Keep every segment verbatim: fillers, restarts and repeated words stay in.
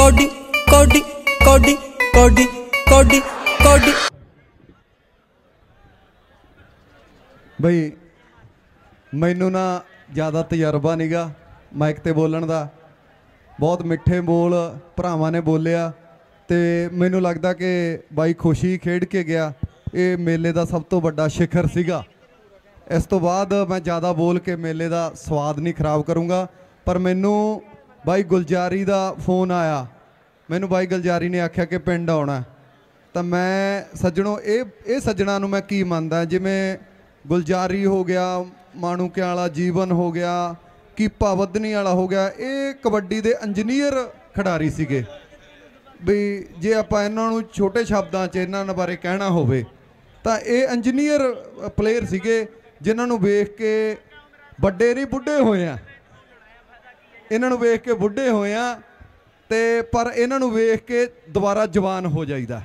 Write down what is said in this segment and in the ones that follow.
Cody ਕੋਡੀ ਕੋਡੀ ਕੋਡੀ ਕੋਡੀ ਕੋਡੀ। ਬਈ ਮੈਨੂੰ ਨਾ ज़्यादा तजर्बा नहीं गा माइक ते बोलण दा, बहुत मिठे बोल भरावां ने बोलिया ते मैनू लगदा कि बाई खुशी खेड के गया। ये मेले का सब तो बड़ा शिखर सीगा। इस तो बाद मैं ज़्यादा बोल के मेले का स्वाद नहीं खराब करूँगा, पर मैनू बाई गुलजारी का फोन आया। मैनू बाई गुलजारी ने आख्या कि पिंड आउणा, तो मैं सज्जणों ये ये सज्जणा नूं मैं की मनदा, जिवें गुलजारी हो गया, माणूके वाला जीवन हो गया, कीपा वधनी वाला हो गया, ये कबड्डी के इंजीनियर खिडारी सीगे। भी जे आपां इन्हां नूं छोटे शब्दां च इन्हां बारे कहना होवे तां ये इंजीनियर प्लेयर सीगे, जिन्हां नूं वेख के बड़े नहीं बुढ़े होए आ, इन्हां नूं वेख के बुढ़े होए आ ते पर इन्हां नूं वेख के दोबारा जवान हो जाईदा।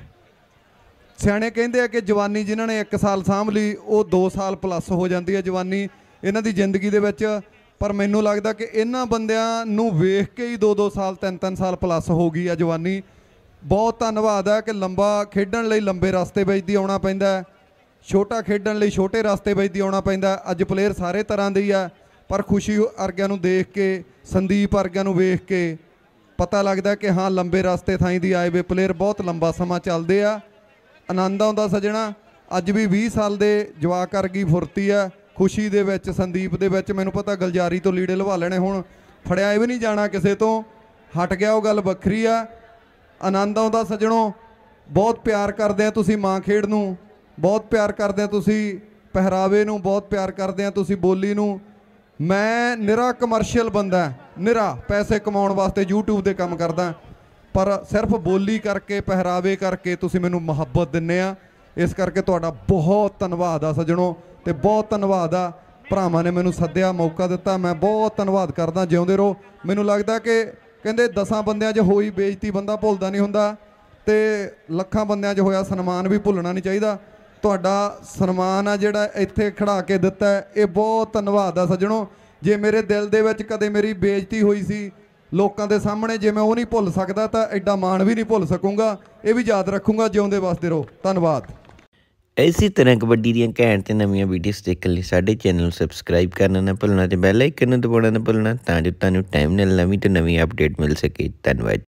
सियाणे कहते हैं कि जवानी जिन्होंने एक साल सांभ ली वो दो साल प्लस हो जाती है जवानी इन्हां दी जिंदगी दे विच। पर मैनू लगता कि इन्हां बंदियां नूं वेख के ही दो दो साल तीन तीन साल प्लस हो गई है जवानी। बहुत धन्नवाद है कि लंबा खेडण लई लंबे रास्ते विच दी आउणा पैंदा है, छोटा खेडण लई छोटे रास्ते विच दी आउणा पैंदा है। अज प्लेयर सारे तरह दे ही है, पर खुशी वर्गिਆਂ ਨੂੰ देख के संदीप वर्गिਆਂ ਨੂੰ वेख के पता लगता कि हाँ लंबे रास्ते थाई दी आए वे प्लेयर बहुत लंबा समा चलते आ। आनंद आउंदा सजना। अज भी बीस साल के जवाक वर्गी फुरती है खुशी दे विच, संदीप दे विच। मैनूं पता गुलजारी तो लीड़े लवा लेने, हुण फड़िया भी नहीं जाना किसे तो, हट गया वो गल वक्री आ। आनंद आउंदा सजणों, बहुत प्यार करदे आ तुसीं मां खेड नूं, बहुत प्यार करदे आ तुसीं पहरावे नूं, बहुत प्यार करदे आ तुसीं बोली नूं। मैं निरा कमर्शियल बंदा, निरा पैसे कमाउण वास्ते यूट्यूब ते काम करदा, पर सिर्फ बोली करके पहरावे करके तुसीं मैनूं मुहब्बत दिंदे आ। इस करके तुहाडा बहुत धन्नवाद आ सज्जणों, ते बहुत धन्नवाद आ भरावां ने मैनूं सद्दिया मौका दिता। मैं बहुत धन्नवाद करदा, जिउंदे रहो। मैनूं लगदा कि कहंदे दसां बंदियां 'च होई बेइज्जती बंदा भुलदा नहीं हुंदा, ते लखां बंदियां 'च होया सन्मान भी भुलना नहीं चाहिदा। तुहाडा सन्मान आ जिहड़ा इत्थे खड़ा के दिता है, ये बहुत धन्नवाद आ सज्जणों। जे मेरे दिल दे विच कदे मेरी बेइज्जती होई सी लोगों के सामने, जे मैं वो नहीं भुल सकता तो एडा मान भी नहीं भुल सकूँगा। ये भी याद रखूँगा। जिउंदे वसदे रहो। धन्नवाद। इसी तरह कबड्डी ਦੀਆਂ ਘੈਂਟ ਤੇ ਨਵੀਆਂ ਵੀਡੀਓਜ਼ ਦੇਖਣ ਲਈ ਸਾਡੇ ਚੈਨਲ ਨੂੰ ਸਬਸਕ੍ਰਾਈਬ ਕਰਨਾ ਨਾ ਭੁੱਲਣਾ ਤੇ ਬੈਲ ਆਈਕਨ ਨੂੰ ਦਬਾਉਣਾ ਨਾ ਭੁੱਲਣਾ, ਤਾਂ ਜੋ ਤੁਹਾਨੂੰ ਟਾਈਮ ਨਾਲ ਨਵੀਂ ਤੋਂ ਨਵੀਂ ਅਪਡੇਟ ਮਿਲ ਸਕੇ। ਧੰਨਵਾਦ।